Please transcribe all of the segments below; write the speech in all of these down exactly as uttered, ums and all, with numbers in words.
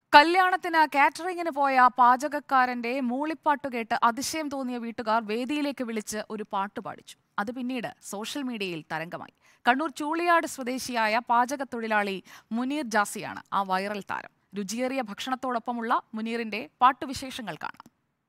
കല്യാണത്തിന് കാറ്ററിംഗിന് പോയ പാചകക്കാരന്റെ മൂളിപ്പാട്ട് കേട്ട് അതിശയം തോന്നിയ വീട്ടുകാർ വേദിയിലേക്ക് വിളിച്ച് ഒരു പാട്ട് പാടിച്ചു. അത് പിന്നീട് സോഷ്യൽ മീഡിയയിൽ തരംഗമായി. കണ്ണൂർ ചൂളിയാട് സ്വദേശിയായ പാചക തൊഴിലാളി മുനീർ ജാസിയാണ് ആ വൈറൽ താരം. രുചിയേറിയ ഭക്ഷണത്തോടൊപ്പമുള്ള മുനീറിന്റെ പാട്ടുവിശേഷങ്ങൾ കാണാം.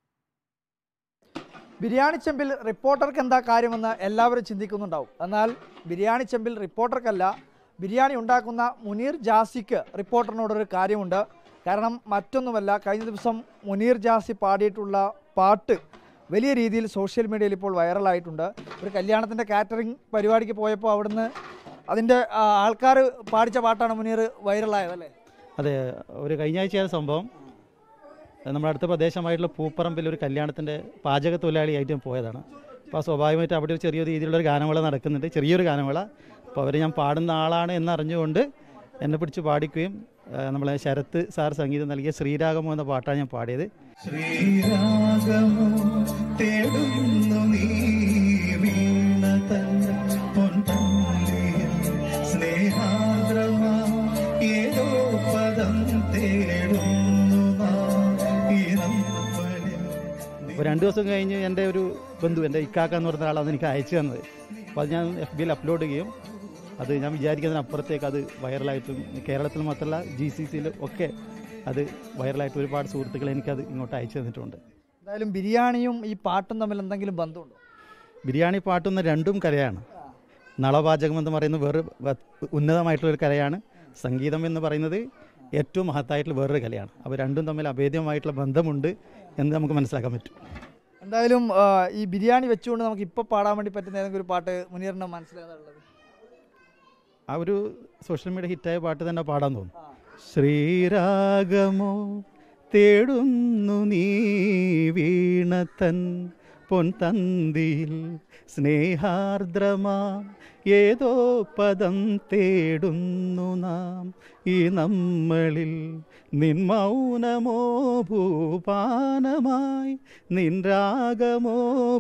ബിരിയാണി ചെമ്പിൽ റിപ്പോർട്ടർക്ക് എന്താ കാര്യമെന്ന് എല്ലാവരും ചിന്തിക്കുന്നുണ്ടാവും. എന്നാൽ ബിരിയാണി ചെമ്പിൽ റിപ്പോർട്ടർക്കല്ല, ബിരിയാണി ഉണ്ടാക്കുന്ന മുനീർ ജാസിക്ക് റിപ്പോർട്ടറിനോടൊരു കാര്യമുണ്ട്. കാരണം മറ്റൊന്നുമല്ല, കഴിഞ്ഞ ദിവസം മുനീർ ജാസി പാടിയിട്ടുള്ള പാട്ട് വലിയ രീതിയിൽ സോഷ്യൽ മീഡിയയിൽ ഇപ്പോൾ വൈറലായിട്ടുണ്ട്. ഒരു കല്യാണത്തിൻ്റെ കാറ്ററിംഗ് പരിപാടിക്ക് പോയപ്പോൾ അവിടുന്ന് അതിൻ്റെ ആൾക്കാർ പാടിച്ച പാട്ടാണ് മുനീർ വൈറലായതല്ലേ? അതെ, ഒരു കഴിഞ്ഞ ആഴ്ചയാണ് സംഭവം. നമ്മുടെ അടുത്ത പ്രദേശമായിട്ടുള്ള പൂപ്പറമ്പിൽ ഒരു കല്യാണത്തിൻ്റെ പാചക തൊഴിലാളിയായിട്ട് ഞാൻ പോയതാണ്. അപ്പോൾ സ്വാഭാവികമായിട്ട് അവിടെ ഒരു ചെറിയ രീതിയിലുള്ളൊരു ഗാനമേള നടക്കുന്നുണ്ട്, ചെറിയൊരു ഗാനമേള. അപ്പോൾ അവർ ഞാൻ പാടുന്ന ആളാണ് എന്നറിഞ്ഞുകൊണ്ട് എന്നെ പിടിച്ച് പാടിക്കുകയും നമ്മളെ ശരത്ത് സാർ സംഗീതം നൽകിയ ശ്രീരാഗമോ എന്ന പാട്ടാണ് ഞാൻ പാടിയത്. ശ്രീരാഗമോ തേടുന്നു നീ വീണതൻ പൊൻതല്ലിയിൽ സ്നേഹാദ്രമാ ഏതോ പദം തേടുന്നു നാം ഈ നമ്മളിൽ. അപ്പോൾ രണ്ട് ദിവസം കഴിഞ്ഞ് എൻ്റെ ഒരു ബന്ധു, എൻ്റെ ഇക്കാക്ക എന്ന് പറഞ്ഞ ആളാണ് എനിക്ക് അയച്ചു തന്നത്. അപ്പോൾ അത് ഞാൻ എഫ് ബിയിൽ അപ്ലോഡ് ചെയ്യും. അത് ഞാൻ വിചാരിക്കുന്നതിനപ്പുറത്തേക്ക് അത് വൈറലായിട്ടും കേരളത്തിൽ മാത്രമല്ല ജി സി സിയിലും ഒക്കെ അത് വൈറലായിട്ട് ഒരുപാട് സുഹൃത്തുക്കൾ എനിക്കത് ഇങ്ങോട്ട് അയച്ചു തന്നിട്ടുണ്ട്. എന്തായാലും ബിരിയാണിയും ഈ പാട്ടും തമ്മിൽ എന്തെങ്കിലും ബന്ധമുണ്ടോ? ബിരിയാണി പാട്ടുന്ന രണ്ടും കലയാണ്. നളപാചകം എന്ന് പറയുന്നത് വേറെ ഉന്നതമായിട്ടുള്ളൊരു കലയാണ്. സംഗീതം എന്ന് പറയുന്നത് ഏറ്റവും മഹത്തായിട്ടുള്ള വേറൊരു കലയാണ്. അപ്പോൾ രണ്ടും തമ്മിൽ അഭേദ്യമായിട്ടുള്ള ബന്ധമുണ്ട് എന്ന് നമുക്ക് മനസ്സിലാക്കാൻ പറ്റും. എന്തായാലും ഈ ബിരിയാണി വെച്ചുകൊണ്ട് നമുക്ക് ഇപ്പോൾ പാടാൻ വേണ്ടി പറ്റുന്ന ഏതെങ്കിലും ഒരു പാട്ട് മുനീറിൻ്റെ മനസ്സിലാകുന്നുള്ളത്? ആ ഒരു സോഷ്യൽ മീഡിയ ഹിറ്റായ പാട്ട് തന്നെ പാടാൻ തോന്നും. ശ്രീരാഗമോ തേടുന്നു നീ വീണതൻ പൊൻതന്തിയിൽ സ്നേഹാർദ്രമാ ഏതോ പദം തേടുന്നു നാം ഈ നമ്മളിൽ. നിൻ മൗനമോ ഭൂപാനമായി, നിൻ രാഗമോ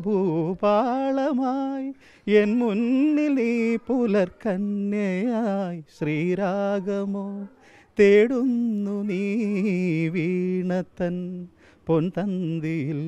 ഭൂപാളമായി, എൻ മുന്നിൽ നീ പുലർക്കന്യയായി. ശ്രീരാഗമോ തേടുന്നു നീ വീണതൻ പൊൻതന്തിയിൽ.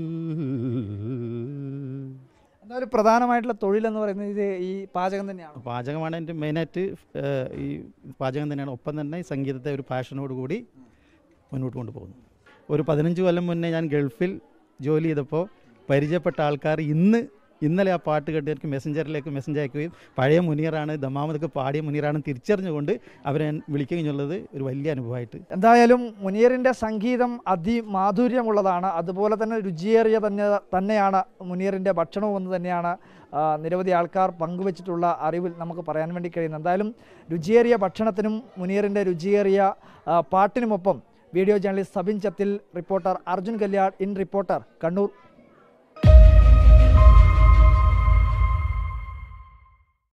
എന്തായാലും പ്രധാനമായിട്ടുള്ള തൊഴിലെന്ന് പറയുന്നത് ഇത് ഈ പാചകം തന്നെയാണ്. പാചകമാണ് എൻ്റെ മെയിനായിട്ട്. ഈ പാചകം തന്നെയാണ്. ഒപ്പം തന്നെ സംഗീതത്തെ ഒരു പാഷനോട് കൂടി മുന്നോട്ട് കൊണ്ടുപോകുന്നു. ഒരു പതിനഞ്ച് കൊല്ലം മുന്നേ ഞാൻ ഗൾഫിൽ ജോലി ചെയ്തപ്പോൾ പരിചയപ്പെട്ട ആൾക്കാർ ഇന്ന് ഇന്നലെ ആ പാട്ട് കേട്ട് എനിക്ക് മെസ്സഞ്ചറിലേക്ക് മെസ്സേജ് അയക്കുകയും പഴയ മുനീറാണ്, ദമാമതൊക്കെ പാടിയ മുനീറാണെന്ന് തിരിച്ചറിഞ്ഞുകൊണ്ട് അവരെ വിളിക്കുകയെന്നുള്ളത് ഒരു വലിയ അനുഭവമായിട്ട്. എന്തായാലും മുനീറിൻ്റെ സംഗീതം അതിമാധുര്യമുള്ളതാണ്. അതുപോലെ തന്നെ രുചിയേറിയ തന്നെ തന്നെയാണ് മുനീറിൻ്റെ ഭക്ഷണവും എന്ന് തന്നെയാണ് നിരവധി ആൾക്കാർ പങ്കുവച്ചിട്ടുള്ള അറിവിൽ നമുക്ക് പറയാൻ വേണ്ടി കഴിയുന്നത്. എന്തായാലും രുചിയേറിയ ഭക്ഷണത്തിനും മുനീറിൻ്റെ രുചിയേറിയ പാട്ടിനുമൊപ്പം video journalist Sabin Chathil, reporter Arjun Kalyad, in reporter, Kannur.